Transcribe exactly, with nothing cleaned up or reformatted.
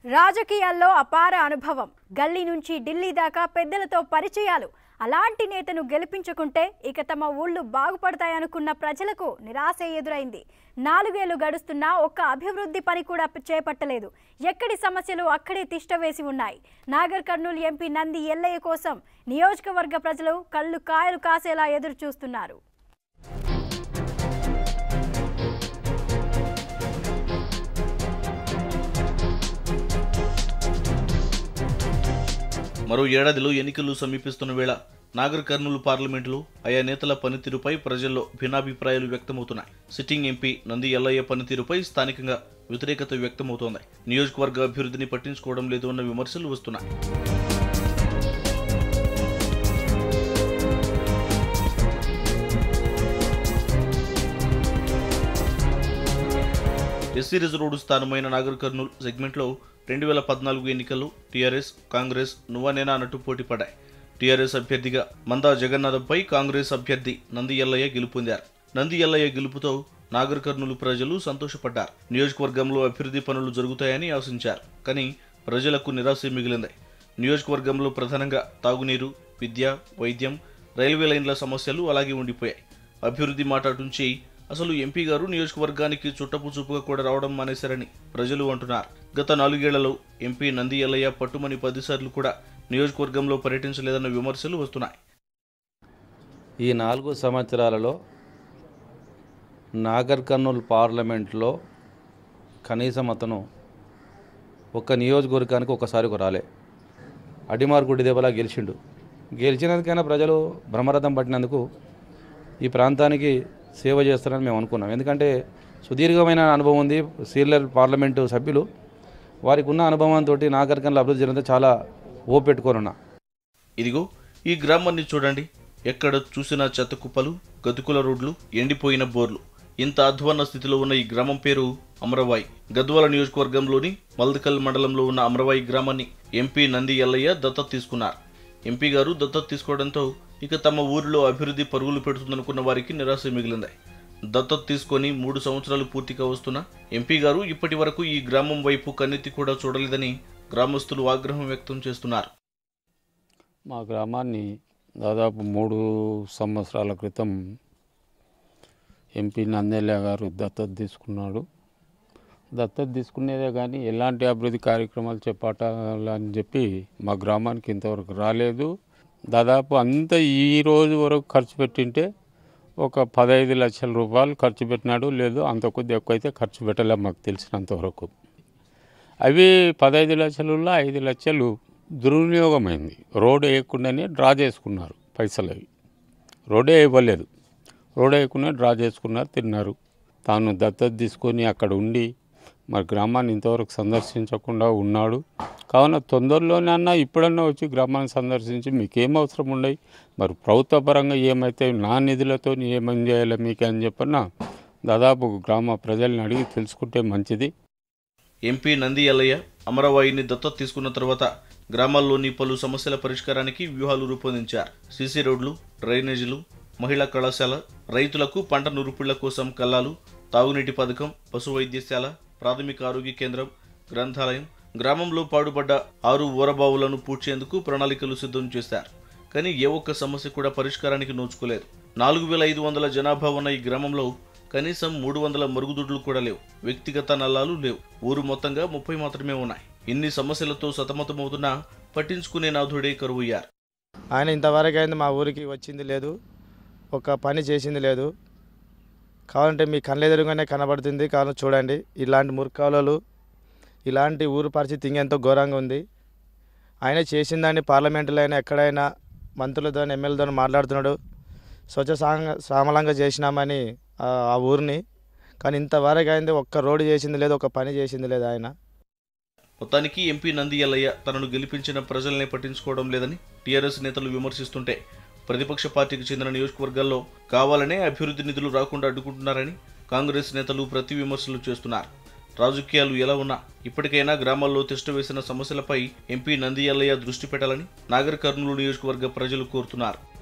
రాజకీయాల్లో అపార అనుభవం, గల్లీ నుంచి ఢిల్లీ దాకా పెద్దలతో పరిచయాలు. అలాంటి నేతను గెలిపించుకుంటే ఇక తమ ఊళ్ళు బాగుపడతాయనుకున్న ప్రజలకు నిరాశ ఎదురైంది. నాలుగేళ్లు గడుస్తున్నా ఒక్క అభివృద్ధి పని కూడా చేపట్టలేదు. ఎక్కడి సమస్యలు అక్కడే తిష్టవేసి ఉన్నాయి. నాగర్ కర్నూలు ఎంపీ నంది ఎల్లయ్య కోసం నియోజకవర్గ ప్రజలు కళ్ళు కాయలు కాసేలా ఎదురు చూస్తున్నారు. మరో ఏడాదిలో ఎన్నికలు సమీపిస్తున్న వేళ నాగర్ కర్నూలు పార్లమెంటులో ఆయా నేతల పనితీరుపై ప్రజల్లో భిన్నాభిప్రాయాలు వ్యక్తమవుతున్నాయి. సిట్టింగ్ ఎంపీ నంది ఎల్లయ్య పనితీరుపై స్థానికంగా వ్యతిరేకత వ్యక్తమవుతోంది. నియోజకవర్గ అభివృద్ధిని పట్టించుకోవడం లేదు అన్న విమర్శలు వస్తున్నాయి. ఎస్సీ రిజర్వ్డ్ స్థానమైన నాగర్ కర్నూలు సెగ్మెంట్లో రెండు వేల పద్నాలుగు ఎన్నికల్లో టీఆర్ఎస్, కాంగ్రెస్ నువ్వనేనా అన్నట్టు పోటీ పడ్డాయి. టీఆర్ఎస్ అభ్యర్థిగా మందా జగన్నాథంపై కాంగ్రెస్ అభ్యర్థి నంది ఎల్లయ్య గెలుపొందారు. నంది ఎల్లయ్య గెలుపుతో నాగర్ కర్నూలు ప్రజలు సంతోషపడ్డారు. నియోజకవర్గంలో అభివృద్ధి పనులు జరుగుతాయని ఆశించారు. కానీ ప్రజలకు నిరాశ మిగిలింది. నియోజకవర్గంలో ప్రధానంగా తాగునీరు, విద్య, వైద్యం, రైల్వే లైన్ల సమస్యలు అలాగే ఉండిపోయాయి. అభివృద్ధి మాట్లాడుంచి అసలు ఎంపీ గారు నియోజకవర్గానికి చుట్టపు చూపుగా కూడా రావడం మానేశారని ప్రజలు అంటున్నారు. గత నాలుగేళ్లలో ఎంపీ నంది ఎల్లయ్య పట్టుమని పదిసార్లు కూడా నియోజకవర్గంలో పర్యటించలేదన్న విమర్శలు వస్తున్నాయి. ఈ నాలుగు సంవత్సరాలలో నాగర్ కర్నూలు పార్లమెంట్లో కనీసం అతను ఒక్క నియోజకవర్గానికి ఒకసారి ఒక రాలే. అడిమార్ గుడి దేవలా గెలిచిండు. గెలిచినందుకైనా ప్రజలు బ్రహ్మరథం పట్టినందుకు ఈ ప్రాంతానికి సేవ చేస్తారని మేము అనుకున్నాం. ఎందుకంటే సుదీర్ఘమైన అనుభవం ఉంది. సీనియర్ పార్లమెంటు సభ్యులు వారికి ఉన్న అనుభవంతో నాగర్ కర్నూలు అభివృద్ధి జరిగితే చాలా ఓ పెట్టుకోనున్నా. ఇదిగో ఈ గ్రామాన్ని చూడండి. ఎక్కడ చూసినా చెత్త కుప్పలు, గతుకుల రోడ్లు, ఎండిపోయిన బోర్లు. ఇంత అధ్వాన్న స్థితిలో ఉన్న ఈ గ్రామం పేరు అమరవాయి. గద్వాల నియోజకవర్గంలోని మల్దకల్ మండలంలో ఉన్న అమరవాయి గ్రామాన్ని ఎంపీ నంది ఎల్లయ్య దత్తత తీసుకున్నారు. ఎంపీ గారు దత్తత తీసుకోవడంతో ఇక తమ ఊరిలో అభివృద్ధి పరుగులు పెడుతుందనుకున్న వారికి నిరాశ మిగిలింది. దత్తత తీసుకొని మూడు సంవత్సరాలు పూర్తిగా వస్తున్న ఎంపీ గారు ఇప్పటి వరకు ఈ గ్రామం వైపు కన్నెత్తి కూడా చూడలేదని గ్రామస్తులు ఆగ్రహం వ్యక్తం చేస్తున్నారు. మా గ్రామాన్ని దాదాపు మూడు సంవత్సరాల క్రితం ఎంపీ నందెల్ల గారు దత్తత తీసుకున్నాడు. దత్తత తీసుకునేదే కానీ ఎలాంటి అభివృద్ధి కార్యక్రమాలు చేపట్టాలని చెప్పి మా గ్రామానికి ఇంతవరకు రాలేదు. దాదాపు అంత ఈ రోజు వరకు ఖర్చు పెట్టింటే ఒక పదహైదు లక్షల రూపాయలు ఖర్చు పెట్టినాడు. లేదు అంత కొద్ది ఎక్కువ అయితే ఖర్చు పెట్టలే మాకు తెలిసినంతవరకు. అవి పదహైదు లక్షలలో ఐదు లక్షలు దుర్వినియోగమైంది. రోడ్డు వేయకుండానే డ్రా చేసుకున్నారు పైసలు. అవి రోడ్డే ఇవ్వలేదు. రోడ్డు వేయకుండా డ్రా చేసుకున్నారు, తిన్నారు. తాను దత్తత తీసుకొని అక్కడ ఉండి మరి గ్రామాన్ని ఇంతవరకు సందర్శించకుండా ఉన్నాడు. కావున తొందరలోనే అన్నా ఇప్పుడన్నా వచ్చి గ్రామాన్ని సందర్శించి మీకేం అవసరం ఉండయి, మరి ప్రభుత్వ పరంగా ఏమైతే నా నిధులతో ఏమని చేయాలి మీకు అని చెప్పన్నా దాదాపు గ్రామ ప్రజల్ని అడిగి తెలుసుకుంటే మంచిది. ఎంపీ నంది ఎల్లయ్య అమరవాయిని దత్తత తీసుకున్న తర్వాత గ్రామాల్లోని పలు సమస్యల పరిష్కారానికి వ్యూహాలు రూపొందించారు. సీసీ రోడ్లు, డ్రైనేజీలు, మహిళా కళాశాల, రైతులకు పంట నురుపుళ్ల కోసం కల్లాలు, తాగునీటి పథకం, పశు వైద్యశాల, ప్రాథమిక ఆరోగ్య కేంద్రం, గ్రంథాలయం, గ్రామంలో పాడుబడ్డ ఆరు ఊరబావులను పూడ్చేందుకు ప్రణాళికలు సిద్ధం చేశారు. కానీ ఏ ఒక్క సమస్య కూడా పరిష్కారానికి నోచుకోలేదు. నాలుగు వేల ఐదు వందల జనాభా ఉన్న ఈ గ్రామంలో కనీసం మూడు వందల మరుగుదొడ్లు కూడా లేవు. వ్యక్తిగత నల్లాలు లేవు. ఊరు మొత్తంగా ముప్పై మాత్రమే ఉన్నాయి. ఇన్ని సమస్యలతో సతమతమవుతున్నా పట్టించుకునే నాథుడే కరువయ్యారు. ఆయన ఇంతవరకు అయింది మా ఊరికి వచ్చింది లేదు, ఒక పని చేసింది లేదు. కావాలంటే మీ కళ్ళెదురుగానే కనబడుతుంది. కావాలని చూడండి. ఇలాంటి మురికాలు, ఇలాంటి ఊరు పరిస్థితి ఇంకెంతో ఘోరంగా ఉంది. ఆయన చేసిందాన్ని పార్లమెంటులో అయినా ఎక్కడైనా మంత్రులతో ఎమ్మెల్యేతో మాట్లాడుతున్నాడు. స్వచ్ఛ సామలంగా చేసినామని ఆ ఊరిని. కానీ ఇంతవరకు అయింది ఒక్క రోడ్డు చేసింది లేదు, ఒక పని చేసింది లేదు ఆయన. మొత్తానికి ఎంపీ నంది ఎల్లయ్య తనను గెలిపించిన ప్రజలనే పట్టించుకోవడం లేదని టీఆర్ఎస్ నేతలు విమర్శిస్తుంటే, ప్రతిపక్ష పార్టీకి చెందిన నియోజకవర్గాల్లో కావాలనే అభివృద్ధి నిధులు రాకుండా అడ్డుకుంటున్నారని కాంగ్రెస్ నేతలు ప్రతి విమర్శలు చేస్తున్నారు. రాజకీయాలు ఎలా ఉన్నా ఇప్పటికైనా గ్రామాల్లో తిష్టవేసిన సమస్యలపై ఎంపీ నంది ఎల్లయ్య దృష్టి పెట్టాలని నాగర్ కర్నూలు నియోజకవర్గ ప్రజలు కోరుతున్నారు.